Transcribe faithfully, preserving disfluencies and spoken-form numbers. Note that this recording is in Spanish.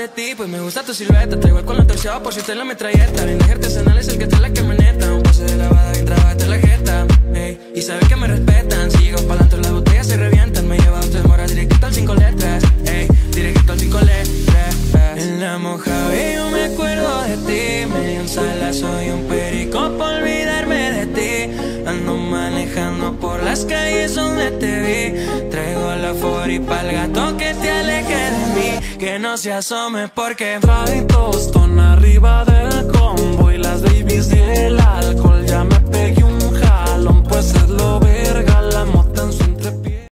de ti, pues me gusta tu silueta. Traigo el colón torciado por si usted la metralleta. Blindaje artesanal es el que trae la camioneta. Un pase de lavada bien trabajada en la jeta, ey. Y sabe que me respetan. Si llego pa'lante las botellas se revientan. Me lleva usted mora directo al cinco letras, ey. Directo al cinco letras. En la Mojave yo me acuerdo de ti. Me dio un salazo y un perico por olvidarme de ti. Ando manejando por las calles donde te vi. Traigo la forty pa'l gato que te aleje de mí. Que no se asome porque trae tostón arriba del combo y las babies y el alcohol. Ya me pegué un jalón, pues es lo ve.